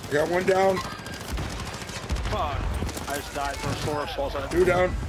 Got one down. Fuck. I just died for a source. Also. 2 down.